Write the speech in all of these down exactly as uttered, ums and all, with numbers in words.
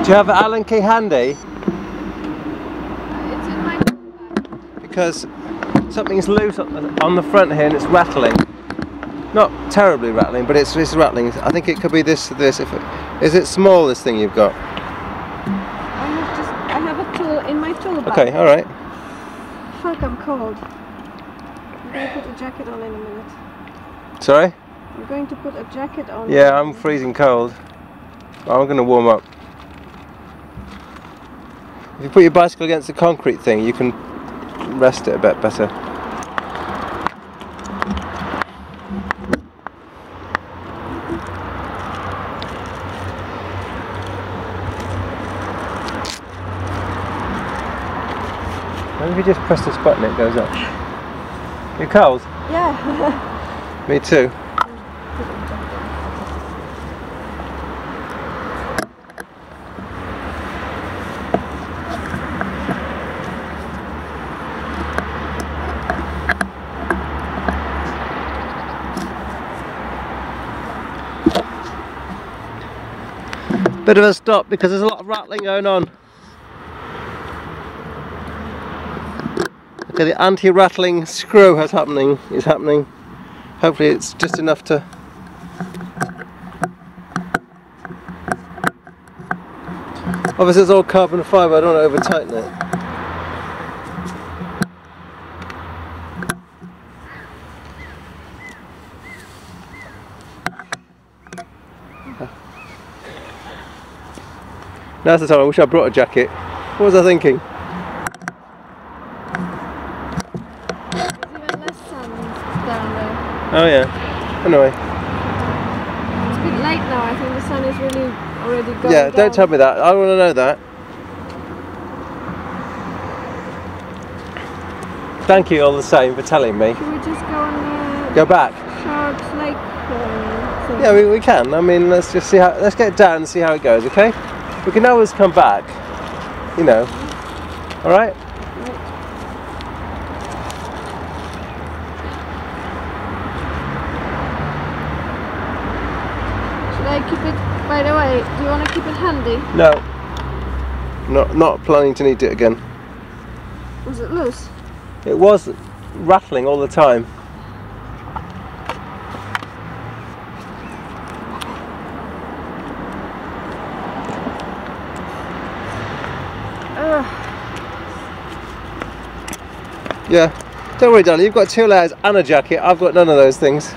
Do you have an Allen key handy? It's in my bag. Because something's loose on the front here and it's rattling. Not terribly rattling, but it's, it's rattling. I think it could be this. This. If it, is it small? This thing you've got? I have just. I have a tool in my tool bag. Okay. All right. Fuck! I'm cold. I'm going to put a jacket on in a minute. Sorry? I'm going to put a jacket on. Yeah, I'm freezing cold. I'm going to warm up. If you put your bicycle against the concrete thing, you can rest it a bit better. Maybe if you just press this button, it goes up. You're cold? Yeah. Me too. Bit of a stop because there's a lot of rattling going on. Okay, the anti-rattling screw is happening. Is happening. Hopefully, it's just enough to. Obviously, it's all carbon fibre. I don't want to over tighten it. Now's the time. I wish I brought a jacket. What was I thinking? There's even less sun down there. Oh yeah. Anyway. It's a bit late now. I think the sun is really already going Yeah, down. don't tell me that. I want to know that. Thank you all the same for telling me. Should we just go on the Go back. Shark Lake uh, thing? Yeah, we, we can. I mean, let's just see how. Let's get down and see how it goes. Okay. We can always come back. You know. All right. Should I keep it? By the way, do you want to keep it handy? No. Not not planning to need it again. Was it loose? It was rattling all the time. Ugh. Yeah. Don't worry, darling. You've got two layers and a jacket. I've got none of those things.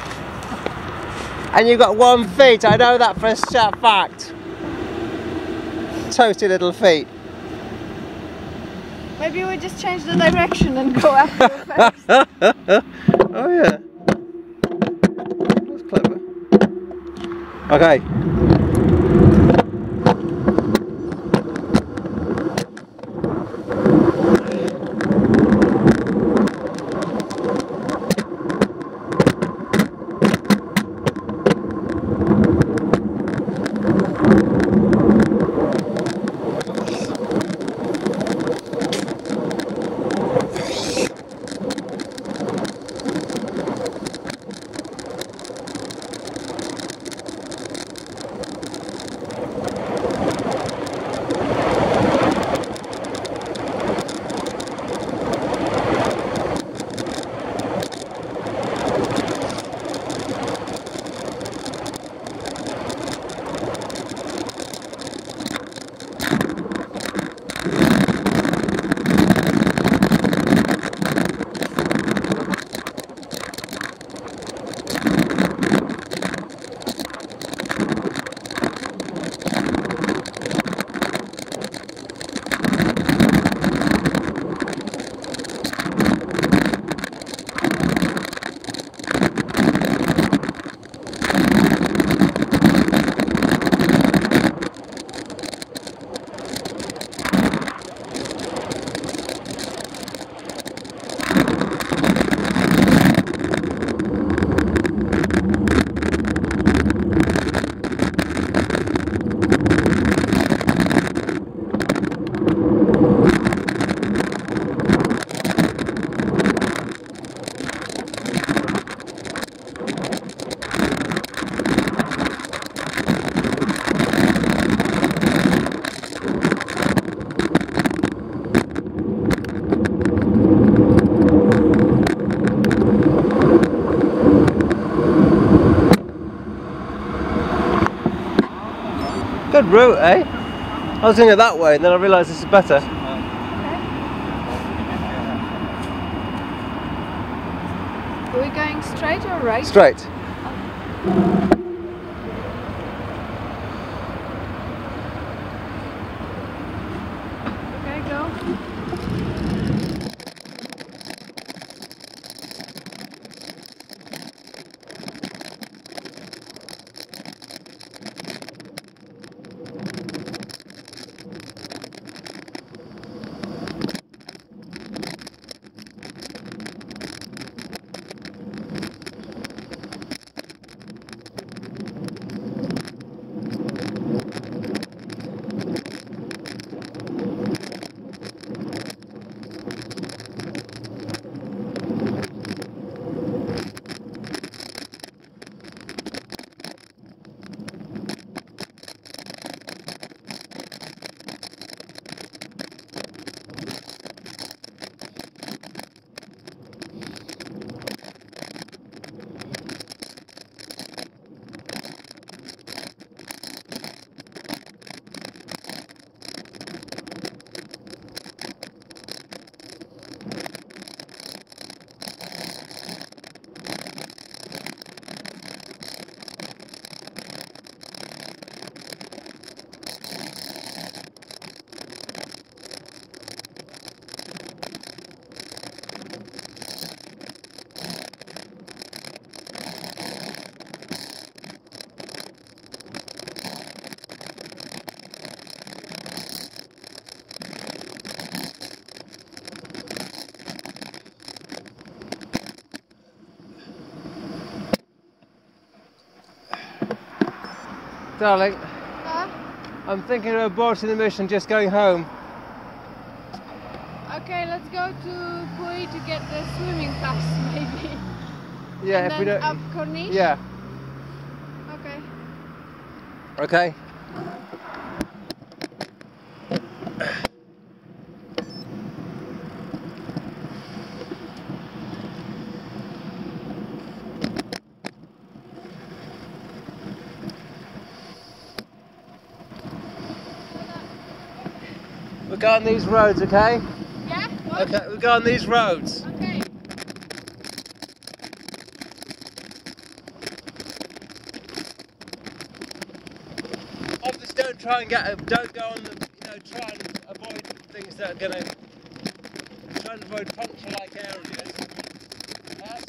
And you've got one feet. I know that for a shat fact. Toasty little feet. Maybe we just change the direction and go after your face. Oh yeah. That's clever. Okay. route, eh? I was doing it that way and then I realised this is better. Okay. Are we going straight or right? Straight. Okay, go. Darling, Huh? I'm thinking of aborting the mission, just going home. Okay, let's go to Pui to get the swimming pass, maybe. Yeah, And if we then don't. up Corniche? Yeah. Okay. Okay. We'll go on these roads, okay? Yeah? What? Okay, we'll go on these roads. Okay. Obviously, don't try and get. Don't go on the. You know, try and avoid things that are gonna. Try and avoid puncture-like areas. Yes?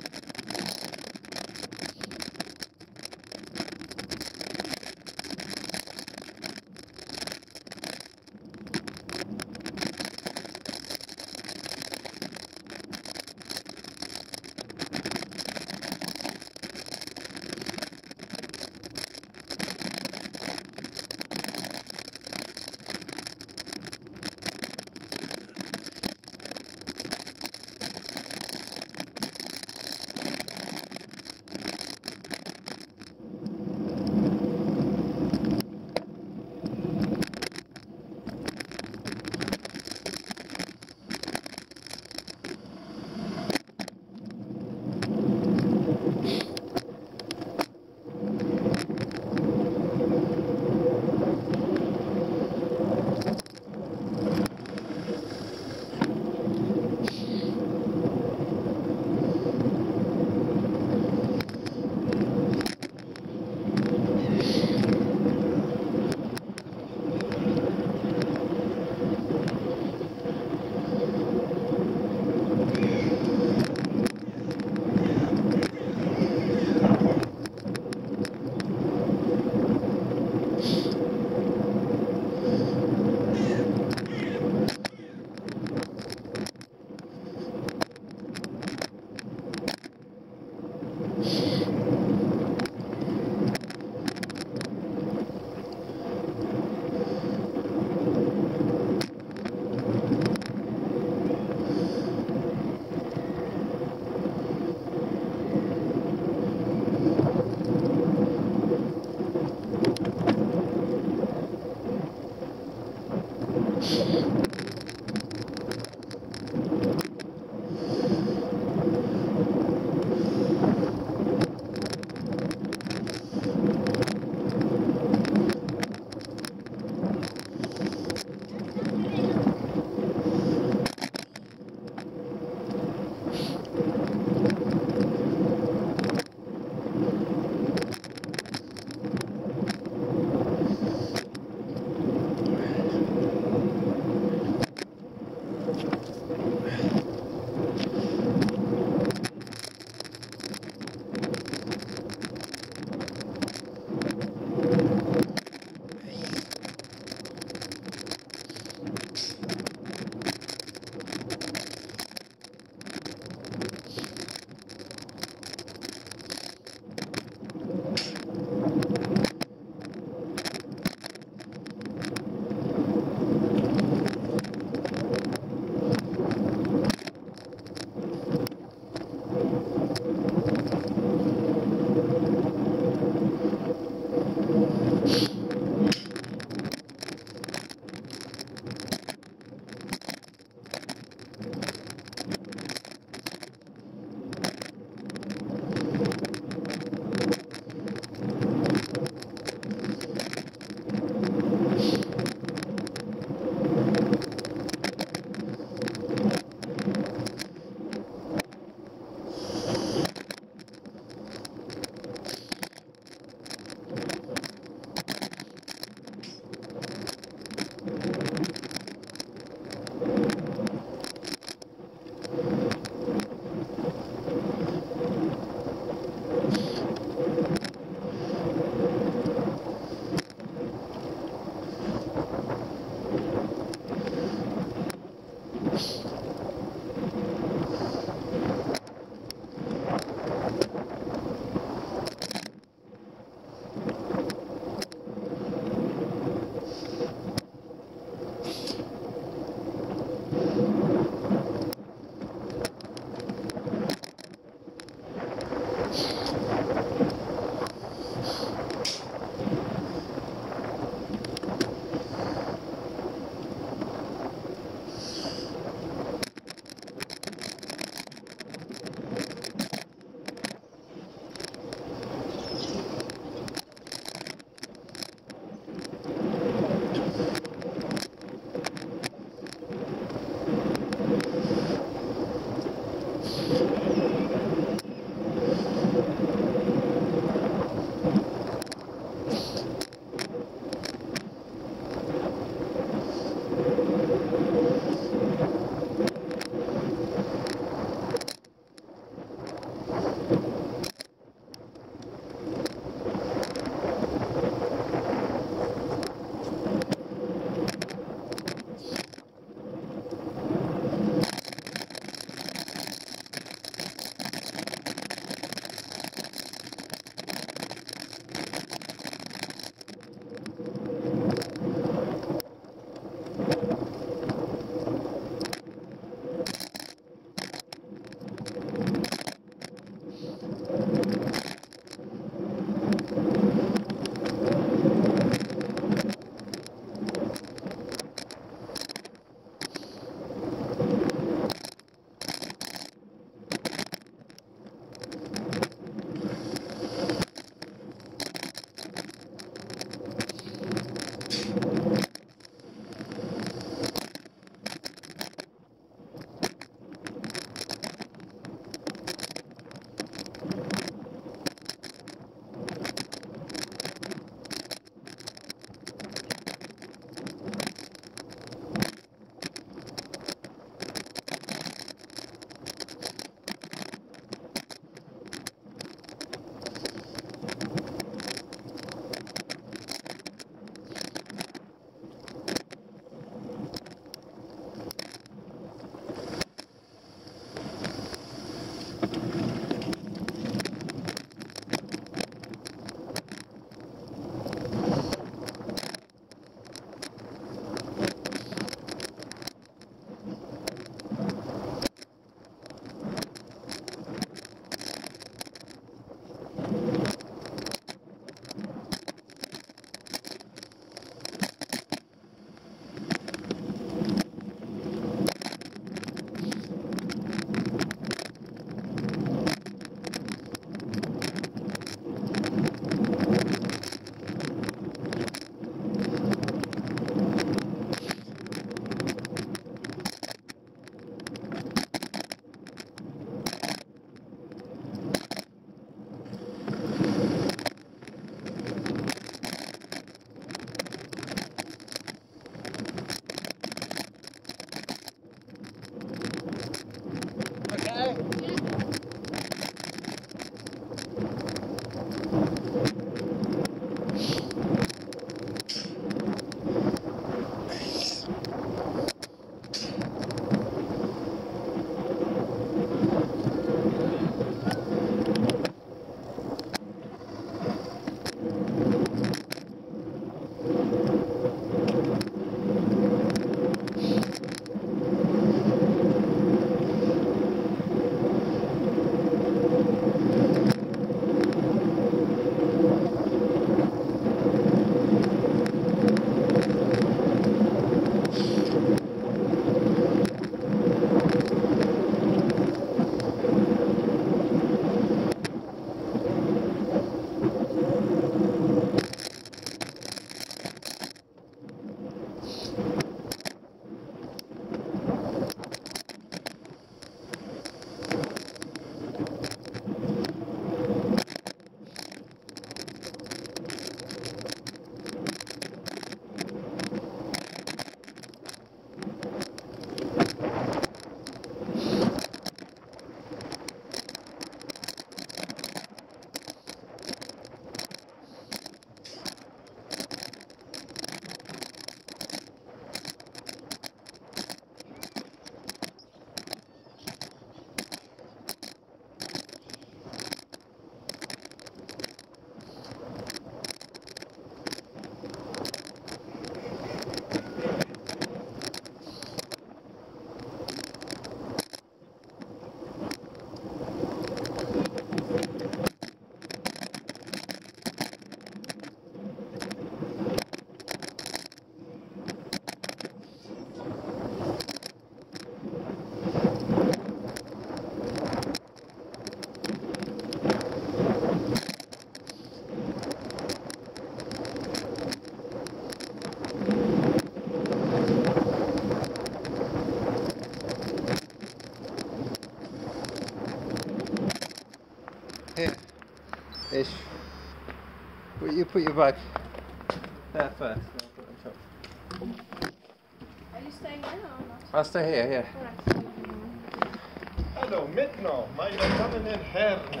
ish. Well, you put your bag there first. I'll put it on top. Are you staying there or not? I'll stay here, yeah. Alright. Hallo, mitgenommen, meine Damen und Herren.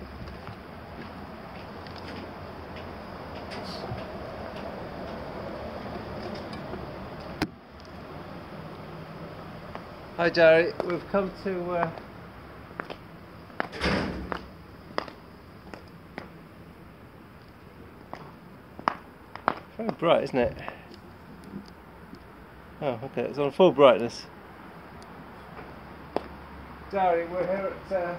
Hi Jerry, we've come to uh, very bright, isn't it? Oh, okay, it's on full brightness. Jerry, we're here at uh,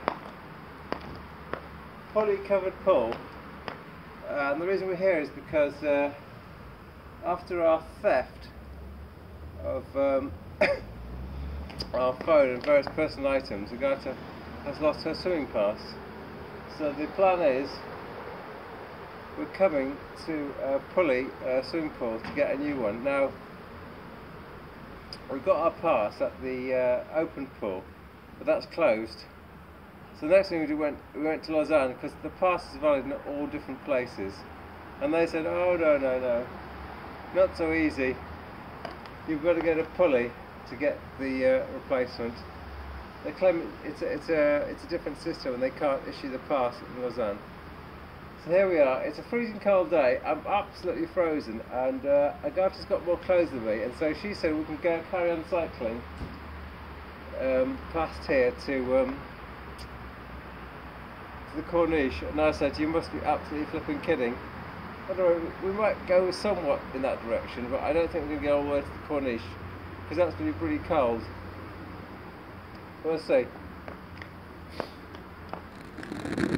Holly Covered Pool, uh, and the reason we're here is because uh, after our theft of um, our phone and various personal items, the guy has lost her swimming pass. So the plan is we're coming to uh, Pulley uh, swimming pool to get a new one. Now we got our pass at the uh, open pool, but that's closed. So the next thing we did, went we went to Lausanne because the pass is valid in all different places, and they said, "Oh no no no, not so easy. You've got to get a Pulley to get the uh, replacement." They claim it's a, it's a it's a different system and they can't issue the pass in Lausanne. So here we are. It's a freezing cold day. I'm absolutely frozen, and uh, a guy just got more clothes than me, and so she said we can go carry on cycling um, past here to um, to the Corniche, and I said, "You must be absolutely flipping kidding." I don't know, we might go somewhat in that direction, but I don't think we're going to go all the way to the Corniche, because that's going to be pretty cold. We'll see.